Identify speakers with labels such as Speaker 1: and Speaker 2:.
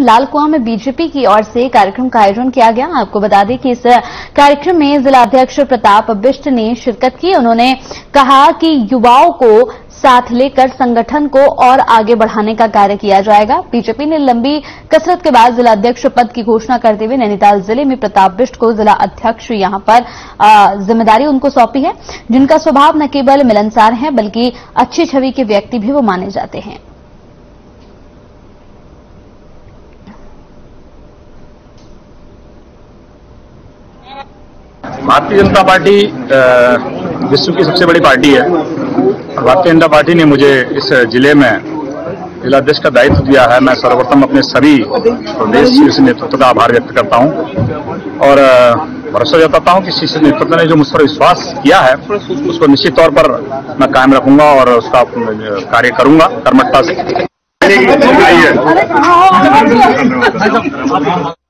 Speaker 1: लालकुआं में बीजेपी की ओर से कार्यक्रम का आयोजन किया गया। आपको बता दें कि इस कार्यक्रम में जिलाध्यक्ष प्रताप बिष्ट ने शिरकत की। उन्होंने कहा कि युवाओं को साथ लेकर संगठन को और आगे बढ़ाने का कार्य किया जाएगा। बीजेपी ने लंबी कसरत के बाद जिलाध्यक्ष पद की घोषणा करते हुए नैनीताल जिले में प्रताप बिष्ट को जिला अध्यक्ष यहां पर जिम्मेदारी उनको सौंपी है, जिनका स्वभाव न केवल मिलनसार है बल्कि अच्छी छवि के व्यक्ति भी वो माने जाते हैं।
Speaker 2: भारतीय जनता पार्टी विश्व की सबसे बड़ी पार्टी है। भारतीय जनता पार्टी ने मुझे इस जिले में जिलाध्यक्ष का दायित्व दिया है। मैं सर्वप्रथम अपने सभी प्रदेश शीर्ष नेतृत्व का आभार व्यक्त करता हूं और भरोसा जताता हूं कि शीर्ष नेतृत्व ने जो मुझ पर विश्वास किया है उसको निश्चित तौर पर मैं कायम रखूंगा और उसका कार्य करूंगा कर्मठता से।